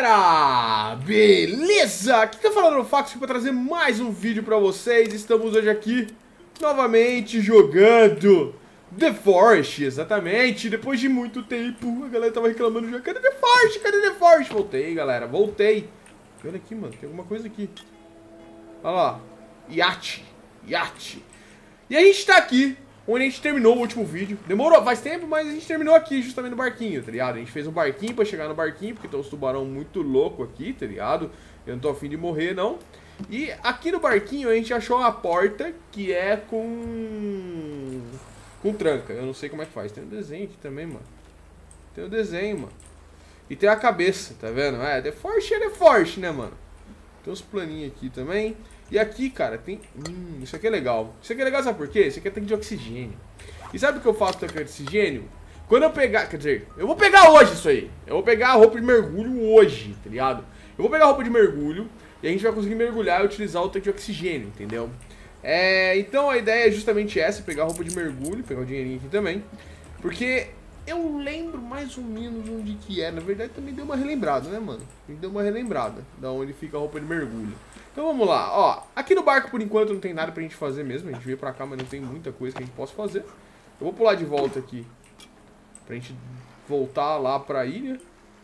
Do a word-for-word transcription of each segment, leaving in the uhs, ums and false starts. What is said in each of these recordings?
galera! Beleza? Aqui tá falando o Fax para trazer mais um vídeo pra vocês. Estamos hoje aqui novamente jogando The Forest, exatamente. Depois de muito tempo, a galera tava reclamando já. Cadê The Forest? Cadê The Forest? Voltei, galera, voltei. Olha aqui, mano, tem alguma coisa aqui. Olha lá, iate, iate. E a gente tá aqui onde a gente terminou o último vídeo. Demorou, faz tempo, mas a gente terminou aqui, justamente no barquinho, tá ligado? A gente fez um barquinho pra chegar no barquinho, porque tem uns tubarão muito louco aqui, tá ligado? Eu não tô afim de morrer, não. E aqui no barquinho a gente achou uma porta que é com... com tranca. Eu não sei como é que faz. Tem um desenho aqui também, mano. Tem um desenho, mano. E tem a cabeça, tá vendo? É, The Forest é The Forest, né, mano? Tem uns planinhos aqui também. E aqui, cara, tem... Hum, isso aqui é legal. Isso aqui é legal, sabe por quê? Isso aqui é tanque de oxigênio. E sabe o que eu faço com tanque de oxigênio? Quando eu pegar... Quer dizer, eu vou pegar hoje isso aí. Eu vou pegar a roupa de mergulho hoje, tá ligado? Eu vou pegar a roupa de mergulho e a gente vai conseguir mergulhar e utilizar o tanque de oxigênio, entendeu? É, então a ideia é justamente essa, pegar a roupa de mergulho, pegar o dinheirinho aqui também. Porque eu lembro mais ou menos onde que é. Na verdade também deu uma relembrada, né, mano? Deu uma relembrada da onde fica a roupa de mergulho. Então vamos lá, ó, aqui no barco por enquanto não tem nada pra gente fazer mesmo, a gente veio pra cá, mas não tem muita coisa que a gente possa fazer. Eu vou pular de volta aqui, pra gente voltar lá pra ilha.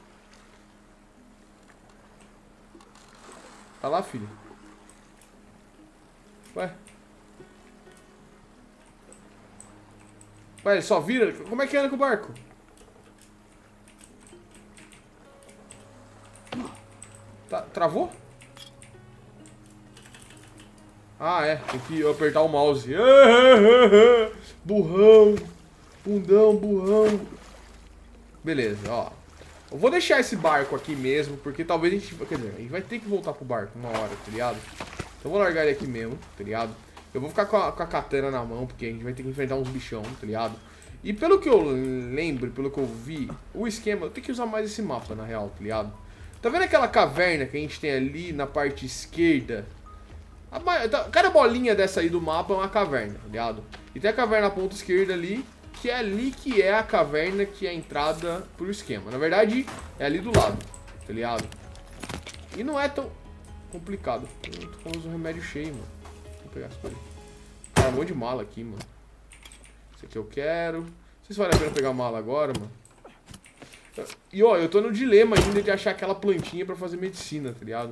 Tá lá, filho? Ué? Ué, ele só vira? Como é que anda com o barco? Tá, travou? Ah, é, tem que apertar o mouse. Burrão. Bundão, burrão. Beleza, ó. Eu vou deixar esse barco aqui mesmo, porque talvez a gente... Quer dizer, a gente vai ter que voltar pro barco uma hora, tá ligado? Então eu vou largar ele aqui mesmo, tá ligado? Eu vou ficar com a, com a katana na mão, porque a gente vai ter que enfrentar uns bichão, tá ligado? E pelo que eu lembro, pelo que eu vi, o esquema... Eu tenho que usar mais esse mapa, na real, tá ligado? Tá vendo aquela caverna que a gente tem ali na parte esquerda? A, cada bolinha dessa aí do mapa é uma caverna, tá ligado? E tem a caverna na ponta esquerda ali, que é ali que é a caverna que é a entrada pro esquema. Na verdade, é ali do lado, tá ligado? E não é tão complicado. Eu tô com os remédios cheios, mano. Vou pegar as coisas. Cara, um monte de mala aqui, mano. Esse aqui eu quero. Não sei se vale a pena pegar mala agora, mano. E ó, eu tô no dilema ainda de achar aquela plantinha pra fazer medicina, tá ligado?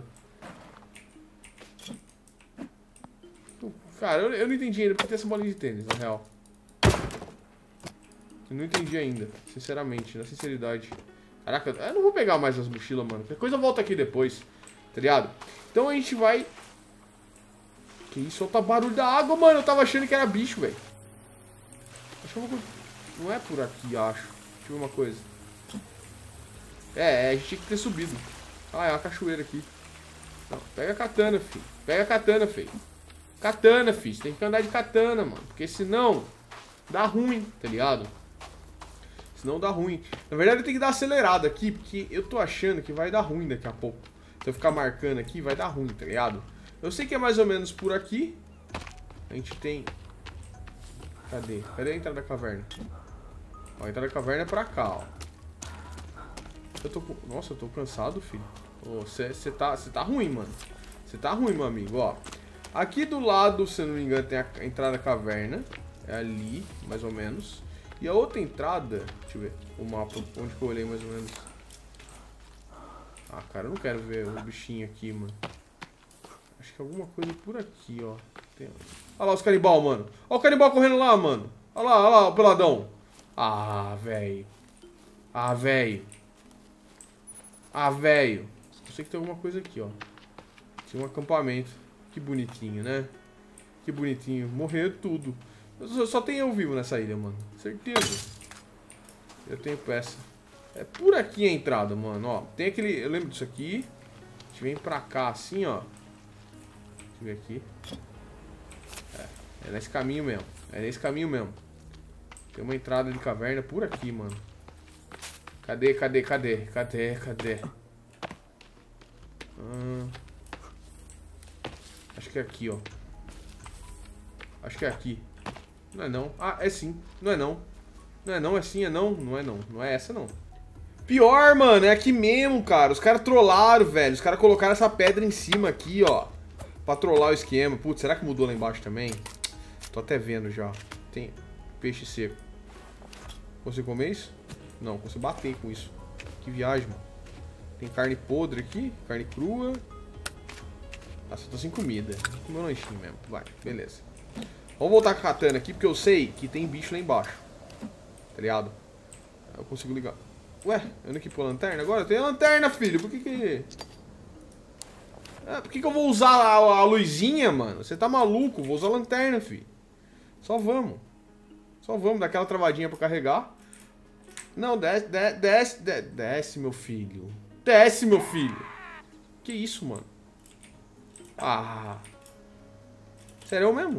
Cara, eu, eu não entendi ainda porque tem essa bolinha de tênis, na real. Eu não entendi ainda, sinceramente, na sinceridade. Caraca, eu não vou pegar mais as mochilas, mano. Qualquer coisa eu volto aqui depois, tá ligado? Então a gente vai... Que isso? Solta barulho da água, mano. Eu tava achando que era bicho, velho. Acho que eu vou... Não é por aqui, acho. Deixa eu ver uma coisa. É, é, a gente tinha que ter subido. Ah, é uma cachoeira aqui. Não, pega a katana, filho. Pega a katana, filho. Katana, filho. Você tem que andar de katana, mano. Porque senão dá ruim, tá ligado? Senão dá ruim. Na verdade eu tenho que dar acelerada aqui, porque eu tô achando que vai dar ruim daqui a pouco. Se eu ficar marcando aqui, vai dar ruim, tá ligado? Eu sei que é mais ou menos por aqui. A gente tem... Cadê? Cadê a entrada da caverna? Ó, a entrada da caverna é pra cá, ó. Eu tô com... Nossa, eu tô cansado, filho. Você oh, tá, tá ruim, mano. Você tá ruim, meu amigo, ó. Aqui do lado, se eu não me engano, tem a entrada da caverna. É ali, mais ou menos. E a outra entrada... Deixa eu ver o mapa, onde que eu olhei mais ou menos. Ah, cara, eu não quero ver o bichinho aqui, mano. Acho que é alguma coisa por aqui, ó. Tem... Olha lá os canibal, mano. Olha o canibal correndo lá, mano. Olha lá, olha lá, o peladão. Ah, velho. Ah, velho. Ah, velho. Eu sei que tem alguma coisa aqui, ó. Tinha um acampamento. Que bonitinho, né? Que bonitinho. Morreu tudo. Só, só tem eu vivo nessa ilha, mano. Certeza. Eu tenho peça. É por aqui a entrada, mano. Ó, tem aquele... Eu lembro disso aqui. A gente vem pra cá assim, ó. Deixa eu ver aqui. É, é nesse caminho mesmo. É nesse caminho mesmo. Tem uma entrada de caverna por aqui, mano. Cadê, cadê, cadê? Cadê, cadê? Hum... Acho que é aqui, ó. Acho que é aqui. Não é não. Ah, é sim. Não é não. Não é não, é sim, é não. Não é não. Não é essa não. Pior, mano, é aqui mesmo, cara. Os caras trollaram, velho. Os caras colocaram essa pedra em cima aqui, ó. Pra trollar o esquema. Putz, será que mudou lá embaixo também? Tô até vendo já. Tem peixe seco. Consigo comer isso? Não, consigo bater com isso. Que viagem, mano. Tem carne podre aqui. Carne crua. Nossa, eu tô sem comida. Vou comer um lanchinho mesmo. Vai, beleza. Vamos voltar com a katana aqui, porque eu sei que tem bicho lá embaixo. Tá ligado? Eu consigo ligar. Ué, eu não equipo a lanterna agora? Eu tenho a lanterna, filho. Por que que... Ah, por que que eu vou usar a, a luzinha, mano? Você tá maluco? Vou usar a lanterna, filho. Só vamos. Só vamos, dar aquela travadinha pra carregar. Não, desce, desce, desce, desce, desce, meu filho. Desce, meu filho. Que isso, mano? Ah. Sério mesmo?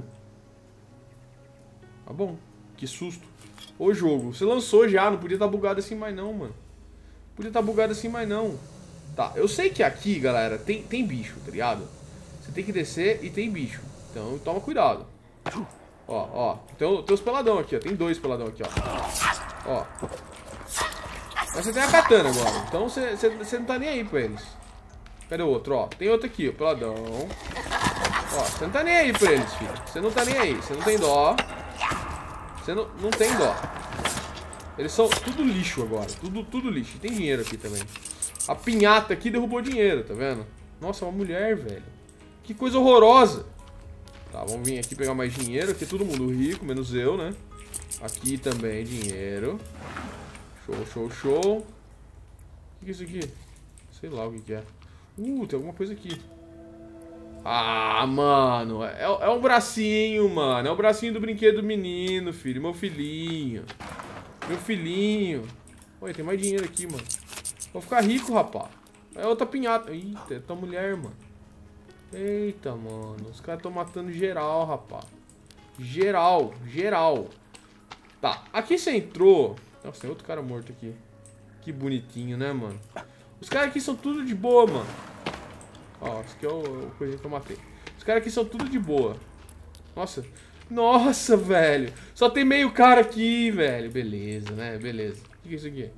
Tá bom. Que susto. Ô jogo, você lançou já, não podia estar bugado assim mais não, mano. Podia estar bugado assim mais não. Tá, eu sei que aqui, galera, tem, tem bicho, tá ligado? Você tem que descer e tem bicho. Então toma cuidado. Ó, ó, tem, tem os peladão aqui, ó. Tem dois peladão aqui, ó. Ó. Mas você tem a katana agora, então você, você, você não tá nem aí pra eles. Cadê o outro, ó? Tem outro aqui, ó, peladão. Ó, você não tá nem aí pra eles, filho. Você não tá nem aí, você não tem dó. Você não, não tem dó. Eles são tudo lixo agora. Tudo, tudo lixo. E tem dinheiro aqui também. A pinhata aqui derrubou dinheiro, tá vendo? Nossa, uma mulher, velho. Que coisa horrorosa. Tá, vamos vir aqui pegar mais dinheiro. Aqui é todo mundo rico, menos eu, né? Aqui também dinheiro. Show, show, show. O que é isso aqui? Sei lá o que que é. Uh, tem alguma coisa aqui. Ah, mano, é, é um bracinho, mano. É o bracinho do brinquedo do menino, filho. Meu filhinho. Meu filhinho. Olha, tem mais dinheiro aqui, mano. Vou ficar rico, rapaz. É outra pinhata. Eita, é tua mulher, mano. Eita, mano. Os caras estão matando geral, rapaz. Geral, geral. Tá, aqui você entrou. Nossa, tem outro cara morto aqui. Que bonitinho, né, mano? Os caras aqui são tudo de boa, mano. Ó, esse aqui é o, o coisinho que eu matei. Os caras aqui são tudo de boa. Nossa. Nossa, velho. Só tem meio cara aqui, velho. Beleza, né? Beleza. O que é isso aqui?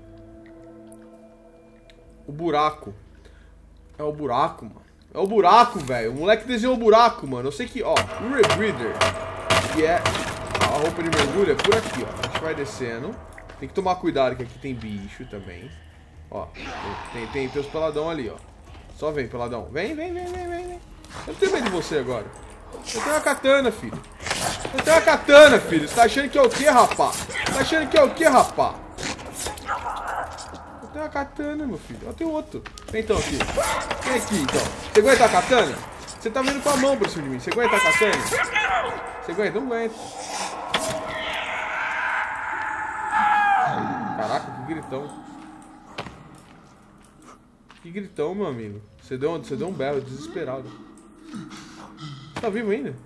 O buraco. É o buraco, mano. É o buraco, velho. O moleque desenhou o buraco, mano. Eu sei que, ó, o Rebreather, que é a roupa de mergulho, é por aqui, ó. A gente vai descendo. Tem que tomar cuidado que aqui tem bicho também. Ó, tem, tem, tem os peladão ali, ó. Só vem, peladão. Vem, vem, vem, vem, vem, vem. Eu não tenho medo de você agora. Eu tenho uma katana, filho. Eu tenho uma katana, filho. Você tá achando que é o quê, rapá? Tá achando que é o quê, rapá? Eu tenho uma katana, meu filho. Eu tenho outro. Vem então aqui. Vem aqui, então. Você aguenta a katana? Você tá vindo com a mão pra cima de mim. Você aguenta a katana? Você aguenta? Não aguenta. Caraca, que gritão. Que gritão, meu amigo. Você deu, você deu um berro, desesperado. Você tá vivo ainda?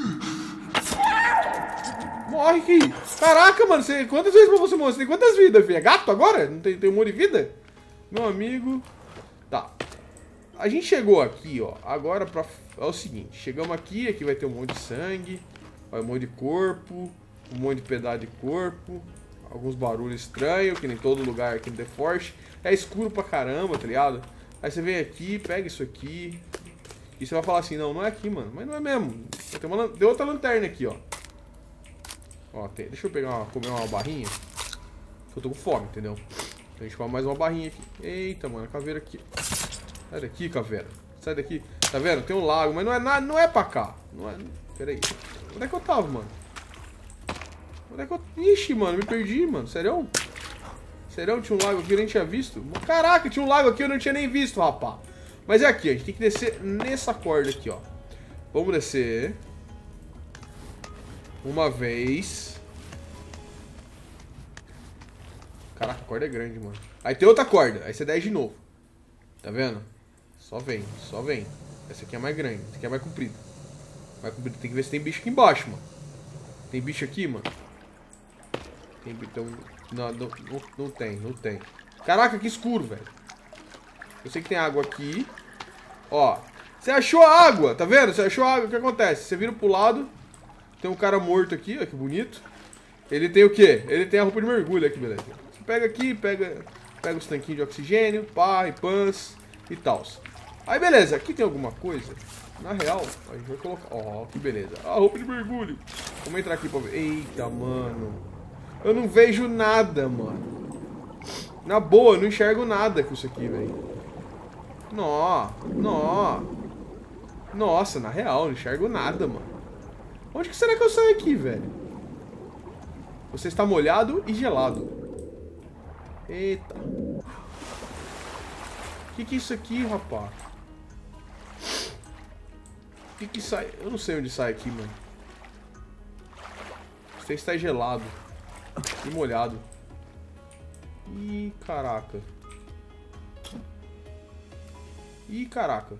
Morre aqui. Caraca, mano. Você, quantas vezes pra você morrer? Você tem quantas vidas, filho? É gato agora? Não tem, tem um monte de vida? Meu amigo. Tá. A gente chegou aqui, ó. Agora pra... É o seguinte. Chegamos aqui. Aqui vai ter um monte de sangue. Vai um monte de corpo. Um monte de pedaço de corpo. Alguns barulhos estranhos, que nem todo lugar aqui no The Forest. É escuro pra caramba, tá ligado? Aí você vem aqui, pega isso aqui. E você vai falar assim, não, não é aqui, mano. Mas não é mesmo. Tem, uma, tem outra lanterna aqui, ó. Ó, tem, deixa eu pegar uma, comer uma barrinha. Eu tô com fome, entendeu? Então a gente come mais uma barrinha aqui. Eita, mano, a caveira aqui. Sai daqui, caveira. Sai daqui. Tá vendo? Tem um lago, mas não é nada, não é pra cá. Não é... Pera aí. Onde é que eu tava, mano? Onde é que eu... Ixi, mano, me perdi, mano. Sério? Sério? Tinha um lago aqui, eu nem tinha visto? Caraca, tinha um lago aqui, eu não tinha nem visto, rapaz. Mas é aqui, a gente tem que descer nessa corda aqui, ó. Vamos descer. Uma vez. Caraca, a corda é grande, mano. Aí tem outra corda, aí você desce de novo. Tá vendo? Só vem, só vem. Essa aqui é mais grande, essa aqui é mais comprida. Mais comprida. Tem que ver se tem bicho aqui embaixo, mano. Tem bicho aqui, mano? Tem, então, não, não, não, não tem, não tem. Caraca, que escuro, velho. Eu sei que tem água aqui. Ó, você achou a água, tá vendo? Você achou a água, o que acontece? Você vira pro lado, tem um cara morto aqui, ó, que bonito. Ele tem o quê? Ele tem a roupa de mergulho aqui, beleza. Você pega aqui, pega Pega os tanquinhos de oxigênio, pá, e pans e tal. Aí beleza, aqui tem alguma coisa. Na real, a gente vai colocar... Ó, oh, que beleza. A roupa de mergulho. Vamos entrar aqui pra ver. Eita, mano. Eu não vejo nada, mano. Na boa, eu não enxergo nada com isso aqui, velho. Nó, nó. Nossa, na real, eu não enxergo nada, mano. Onde que será que eu saio aqui, velho? Você está molhado e gelado. Eita. O que que é isso aqui, rapaz? O que que sai? Eu não sei onde sai aqui, mano. Você está gelado e molhado. Ih, caraca. Ih, caraca.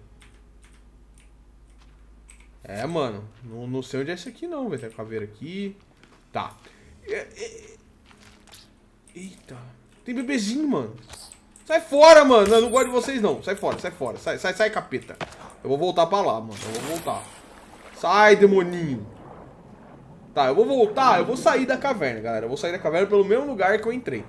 É, mano. Não, não sei onde é isso aqui, não, velho. Tem a caveira aqui. Tá. É, é... Eita. Tem bebezinho, mano. Sai fora, mano. Eu não gosto de vocês, não. Sai fora, sai fora. Sai, sai, sai, capeta. Eu vou voltar pra lá, mano. Eu vou voltar. Sai, demoninho. Tá, eu vou voltar. Eu vou sair da caverna, galera. Eu vou sair da caverna pelo mesmo lugar que eu entrei.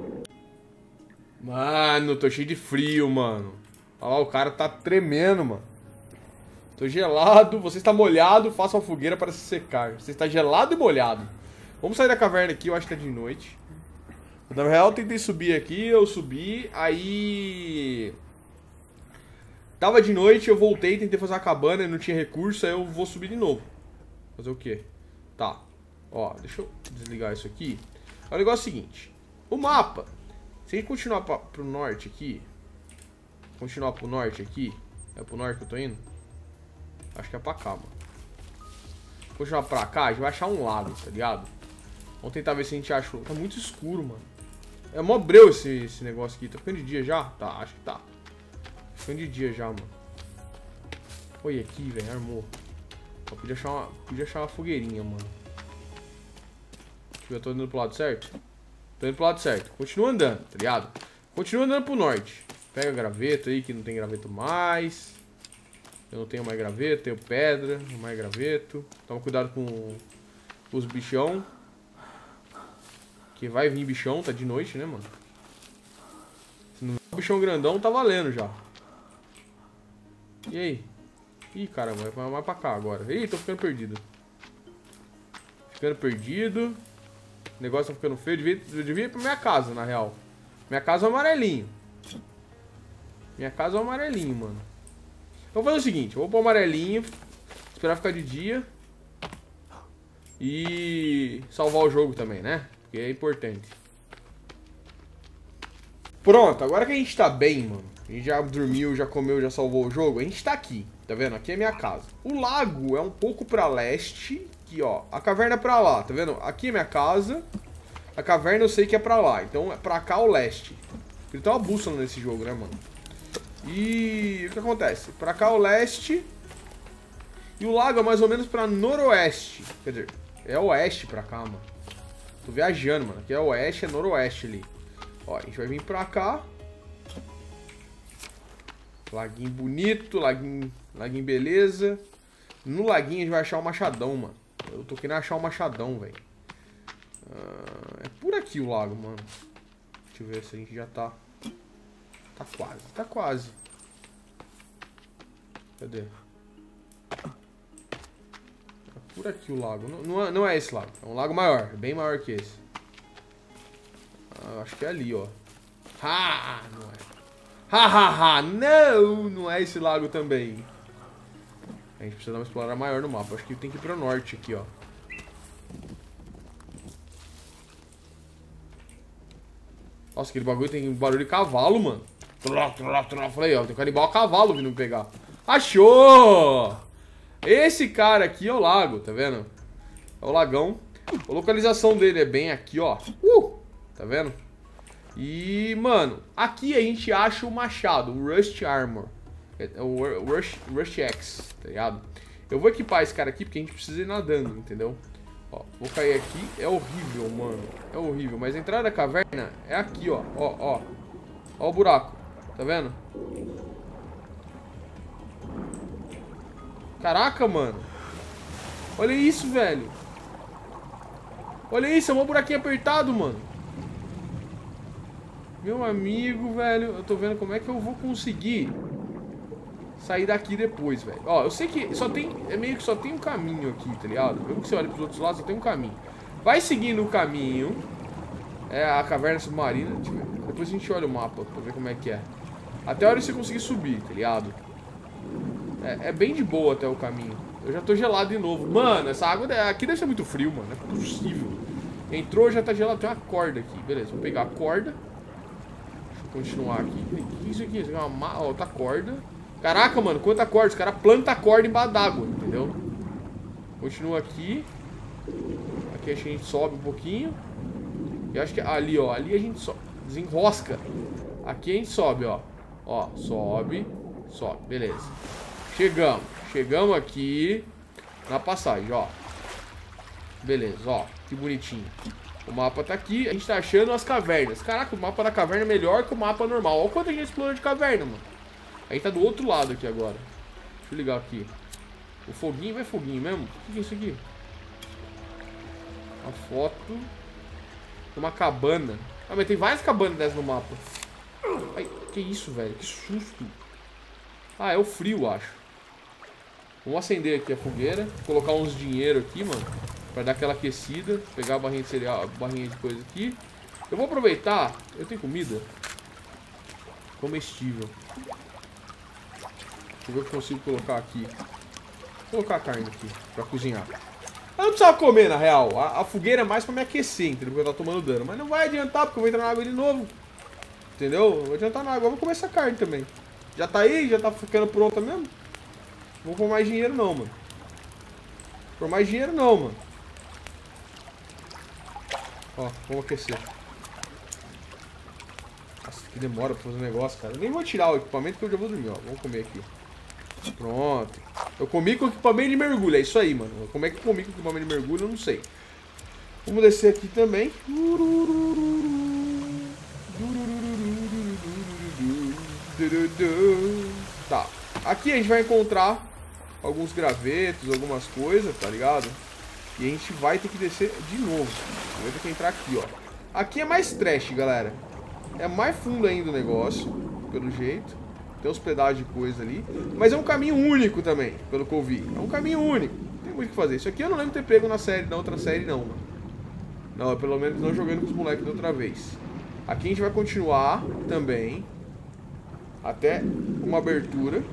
Mano, tô cheio de frio, mano. Olha lá, o cara tá tremendo, mano. Tô gelado. Você está molhado. Faça uma fogueira para se secar. Você está gelado e molhado. Vamos sair da caverna aqui. Eu acho que tá de noite. Na real, eu tentei subir aqui. Eu subi. Aí... Tava de noite, eu voltei, tentei fazer uma cabana e não tinha recurso, aí eu vou subir de novo. Fazer o quê? Tá. Ó, deixa eu desligar isso aqui. O negócio é o seguinte. O mapa, se a gente continuar pra, pro norte aqui, continuar pro norte aqui, é pro norte que eu tô indo? Acho que é pra cá, mano. Continuar pra cá, a gente vai achar um lago, tá ligado? Vamos tentar ver se a gente acha... Tá muito escuro, mano. É mó breu esse, esse negócio aqui. Tá ficando de dia já? Tá, acho que tá. Ficando de dia já, mano. Olha aqui, velho, armou. Eu podia achar uma, podia achar uma fogueirinha, mano. Deixa eu ver, eu tô indo pro lado certo? Tô indo pro lado certo. Continua andando, tá ligado? Continua andando pro norte. Pega graveto aí, que não tem graveto mais. Eu não tenho mais graveto, tenho pedra, não mais graveto. Toma cuidado com, com os bichão. Que vai vir bichão, tá de noite, né, mano? Se não é bichão grandão, tá valendo já. E aí? Ih, caramba, vai mais pra cá agora. Ih, tô ficando perdido. Ficando perdido. O negócio tá ficando feio. Eu devia, eu devia ir pra minha casa, na real. Minha casa é um amarelinho. Minha casa é um amarelinho, mano. Eu vou fazer o seguinte. Eu vou pro amarelinho. Esperar ficar de dia. E salvar o jogo também, né? Porque é importante. Pronto, agora que a gente tá bem, mano. A gente já dormiu, já comeu, já salvou o jogo. A gente tá aqui, tá vendo? Aqui é minha casa. O lago é um pouco pra leste. Aqui, ó. A caverna é pra lá, tá vendo? Aqui é minha casa. A caverna eu sei que é pra lá. Então é pra cá o leste. Ele tem uma bússola nesse jogo, né, mano? E o que acontece? Pra cá o leste. E o lago é mais ou menos pra noroeste. Quer dizer, é oeste pra cá, mano. Tô viajando, mano. Aqui é oeste, é noroeste ali. Ó, a gente vai vir pra cá. Laguinho bonito, laguinho, laguinho beleza. No laguinho a gente vai achar um machadão, mano. Eu tô querendo achar um machadão, velho. Ah, é por aqui o lago, mano. Deixa eu ver se a gente já tá... Tá quase, tá quase. Cadê? É por aqui o lago. Não, não, é, não é esse lago. É um lago maior, é bem maior que esse. Ah, acho que é ali, ó. Ah, não é. Ha, ha, ha, não, não é esse lago também. A gente precisa dar uma explorada maior no mapa. Acho que tem que ir pro norte aqui, ó. Nossa, aquele bagulho tem barulho de cavalo, mano. Falei, ó, tem um canibal a cavalo vindo me pegar. Achou! Esse cara aqui é o lago, tá vendo? É o lagão. A localização dele é bem aqui, ó. Uh! Tá vendo? E, mano, aqui a gente acha o machado, o Rust Armor. O Rust, Rust Axe, tá ligado? Eu vou equipar esse cara aqui porque a gente precisa ir nadando, entendeu? Ó, vou cair aqui. É horrível, mano. É horrível. Mas a entrada da caverna é aqui, ó. Ó, ó. Ó o buraco. Tá vendo? Caraca, mano. Olha isso, velho. Olha isso, é um buraquinho apertado, mano. Meu amigo, velho, eu tô vendo como é que eu vou conseguir sair daqui depois, velho. Ó, eu sei que só tem, é meio que só tem um caminho aqui, tá ligado? Mesmo que você olhe pros outros lados, só tem um caminho. Vai seguindo o caminho. É a caverna submarina. Deixa eu ver. Depois a gente olha o mapa pra ver como é que é. Até a hora que você conseguir subir, tá ligado? É, é bem de boa até o caminho. Eu já tô gelado de novo. Mano, essa água aqui deve ser muito frio, mano. Não é possível. Entrou, já tá gelado. Tem uma corda aqui. Beleza, vou pegar a corda. Deixa eu continuar aqui. O que é isso aqui? Isso aqui é uma outra corda. Caraca, mano, quanta corda. Os caras plantam a corda embaixo d'água, entendeu? Continua aqui. Aqui a gente sobe um pouquinho. E acho que ali, ó. Ali a gente sobe. Desenrosca. Aqui a gente sobe, ó. Ó, sobe. Sobe, beleza. Chegamos. Chegamos aqui na passagem, ó. Beleza, ó. Que bonitinho. O mapa tá aqui. A gente tá achando as cavernas. Caraca, o mapa da caverna é melhor que o mapa normal. Olha o quanto a gente explorou de caverna, mano. A gente tá do outro lado aqui agora. Deixa eu ligar aqui. O foguinho vai foguinho mesmo? O que é isso aqui? Uma foto. Uma cabana. Ah, mas tem várias cabanas dessas no mapa. Ai, que isso, velho? Que susto. Ah, é o frio, acho. Vamos acender aqui a fogueira. Colocar uns dinheiro aqui, mano. Pra dar aquela aquecida. Pegar a barrinha de cereal, a barrinha de coisa aqui. Eu vou aproveitar. Eu tenho comida comestível. Deixa eu ver o que eu consigo colocar aqui. Vou colocar a carne aqui pra cozinhar. Eu não precisava comer, na real. A, a fogueira é mais pra me aquecer, entendeu? Porque eu tava tomando dano. Mas não vai adiantar, porque eu vou entrar na água de novo. Entendeu? Eu vou adiantar na água. Eu vou comer essa carne também. Já tá aí? Já tá ficando pronta mesmo? Não vou pôr mais dinheiro não, mano. Por mais dinheiro não, mano. Ó, vamos aquecer. Nossa, que demora pra fazer um negócio, cara. Eu nem vou tirar o equipamento que eu já vou dormir, ó. Vamos comer aqui. Pronto. Eu comi com equipamento de mergulho, é isso aí, mano. Como é que eu comi com equipamento de mergulho, eu não sei. Vamos descer aqui também. Tá. Aqui a gente vai encontrar alguns gravetos, algumas coisas, tá ligado? E a gente vai ter que descer de novo. Vai ter que entrar aqui, ó. Aqui é mais trash, galera. É mais fundo ainda o negócio, pelo jeito. Tem uns pedaços de coisa ali. Mas é um caminho único também, pelo que eu vi. É um caminho único. Não tem muito o que fazer. Isso aqui eu não lembro de ter pego na série, na outra série, não, mano. Não, pelo menos não jogando com os moleques da outra vez. Aqui a gente vai continuar também. Até uma abertura.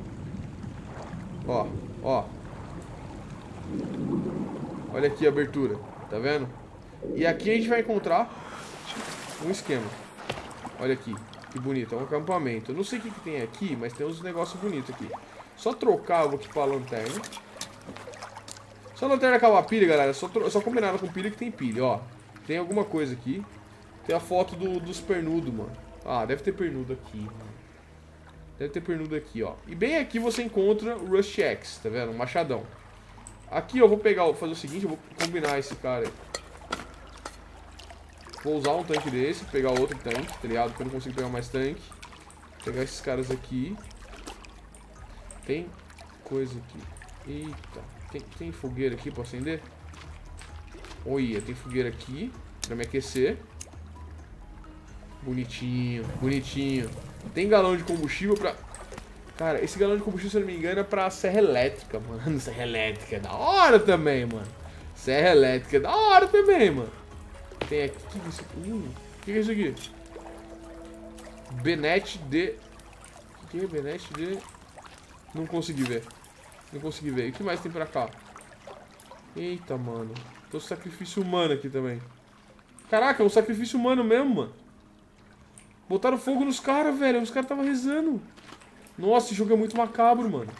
Ó, ó. Olha aqui a abertura. Tá vendo? E aqui a gente vai encontrar um esquema. Olha aqui. Que bonito, é um acampamento. Eu não sei o que, que tem aqui, mas tem uns negócios bonitos aqui. Só trocar, eu vou equipar a lanterna. Só a lanterna acabar a pilha, galera. Só, só combinar com pilha que tem pilha, ó. Tem alguma coisa aqui. Tem a foto do, dos pernudos, mano. Ah, deve ter pernudo aqui, mano. Deve ter pernudo aqui, ó. E bem aqui você encontra o Rust Axe, tá vendo? Um machadão. Aqui eu vou pegar, vou fazer o seguinte, eu vou combinar esse cara aí. Vou usar um tanque desse, pegar outro tanque, tá ligado? Porque eu não consigo pegar mais tanque. Pegar esses caras aqui. Tem coisa aqui. Eita. Tem, tem fogueira aqui pra acender? Olha, tem fogueira aqui pra me aquecer. Bonitinho, bonitinho. Tem galão de combustível pra... Cara, esse galão de combustível, se eu não me engano, é pra serra elétrica, mano. Serra elétrica é da hora também, mano. Serra elétrica é da hora também, mano. Tem aqui, o que é isso aqui? Uh, o que é isso aqui? Benete de... O que é Benete de... Não consegui ver. Não consegui ver. E o que mais tem pra cá? Eita, mano. Tem um sacrifício humano aqui também. Caraca, é um sacrifício humano mesmo, mano. Botaram fogo nos caras, velho. Os caras estavam rezando. Nossa, esse jogo é muito macabro, mano.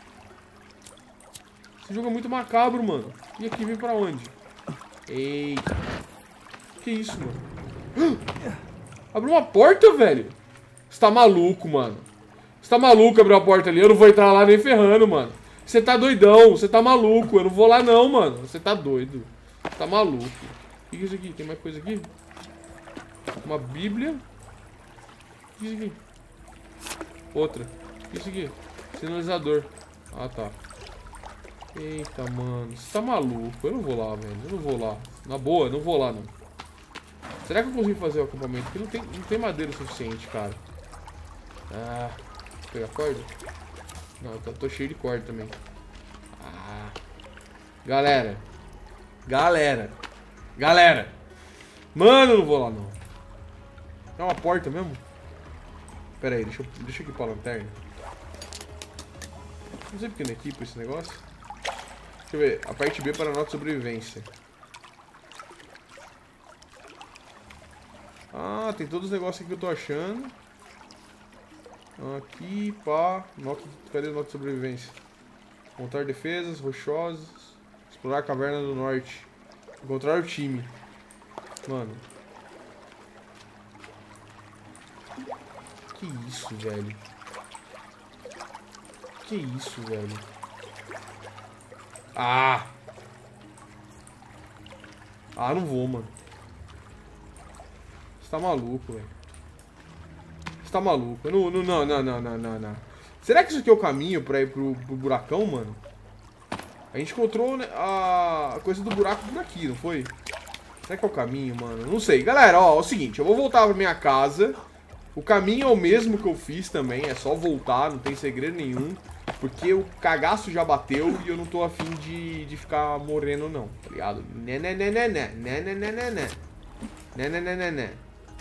Esse jogo é muito macabro, mano. E aqui, vem pra onde? Eita. Que isso, mano? Abriu uma porta, velho. Você tá maluco, mano. Você tá maluco abrir uma porta ali? Eu não vou entrar lá nem ferrando, mano. Você tá doidão. Você tá maluco. Eu não vou lá não, mano. Você tá doido. Você tá maluco. O que é isso aqui? Tem mais coisa aqui? Uma bíblia. O que é isso aqui? Outra. O que é isso aqui? Sinalizador. Ah, tá. Eita, mano. Você tá maluco. Eu não vou lá, velho. Eu não vou lá. Na boa, eu não vou lá, não. Será que eu consigo fazer o acampamento? Porque não tem, não tem madeira o suficiente, cara. Ah, vou pegar corda? Não, eu tô, tô cheio de corda também. Ah. Galera. Galera. Galera. Mano, eu não vou lá, não. É uma porta mesmo? Pera aí, deixa eu, deixa eu equipar a lanterna. Não sei porque não equipa esse negócio. Deixa eu ver. A parte B para a nota de sobrevivência. Ah, tem todos os negócios aqui que eu tô achando. Aqui, pá. Nota, cadê a nota de sobrevivência? Montar defesas rochosas. Explorar a caverna do norte. Encontrar o time. Mano. Que isso, velho? Que isso, velho? Ah! Ah, não vou, mano. Você tá maluco, velho. Você tá maluco. Eu não, não, não, não, não, não, não. Será que isso aqui é o caminho pra ir pro, pro buracão, mano? A gente encontrou, né, a coisa do buraco por aqui, não foi? Será que é o caminho, mano? Não sei. Galera, ó, é o seguinte. Eu vou voltar pra minha casa. O caminho é o mesmo que eu fiz também. É só voltar, não tem segredo nenhum. Porque o cagaço já bateu e eu não tô afim de, de ficar morrendo, não. Tá ligado? Né, né, né, né, né. Né, né, né, né, né. Né, né, né, né, né.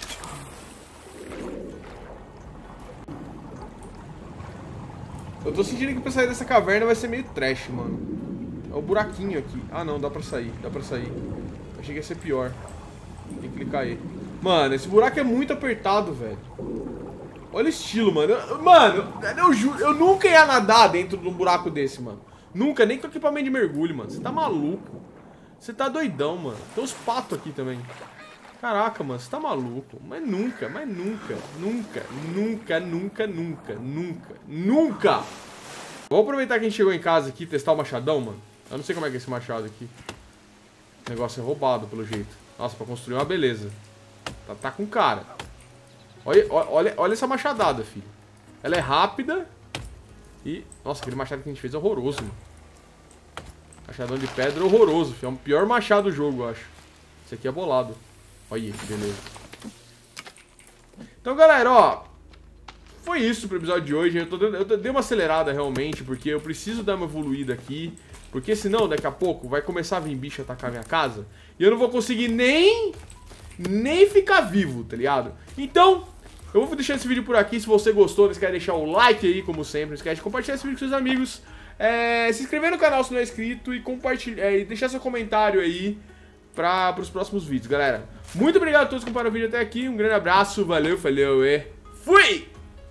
Eu tô sentindo que pra sair dessa caverna vai ser meio trash, mano. É o buraquinho aqui. Ah, não, dá pra sair. Dá pra sair. Achei que ia ser pior. Tem que clicar aí. Mano, esse buraco é muito apertado, velho. Olha o estilo, mano. Eu, mano, eu juro, eu nunca ia nadar dentro de um buraco desse, mano. Nunca, nem com equipamento de mergulho, mano. Você tá maluco. Você tá doidão, mano. Tem uns patos aqui também. Caraca, mano, você tá maluco. Mas nunca, mas nunca, nunca, nunca, nunca, nunca, nunca, nunca. Vamos aproveitar que a gente chegou em casa aqui e testar o machadão, mano. Eu não sei como é que é esse machado aqui. O negócio é roubado, pelo jeito. Nossa, pra construir uma beleza. Tá, tá com cara. Olha, olha, olha essa machadada, filho. Ela é rápida. E... Nossa, aquele machado que a gente fez é horroroso, mano. Machadão de pedra é horroroso, filho. É o pior machado do jogo, eu acho. Esse aqui é bolado. Olha aí, que beleza. Então, galera, ó. Foi isso pro episódio de hoje. Eu, tô dando, eu dei uma acelerada, realmente, porque eu preciso dar uma evoluída aqui. Porque senão, daqui a pouco, vai começar a vir bicho atacar minha casa. E eu não vou conseguir nem... Nem ficar vivo, tá ligado? Então, eu vou deixar esse vídeo por aqui. Se você gostou, não esquece de deixar o like aí, como sempre. Não esquece de compartilhar esse vídeo com seus amigos. É, se inscrever no canal se não é inscrito. E compartilhar, é, e deixar seu comentário aí para os próximos vídeos, galera. Muito obrigado a todos que acompanharam o vídeo até aqui. Um grande abraço, valeu, falou e fui!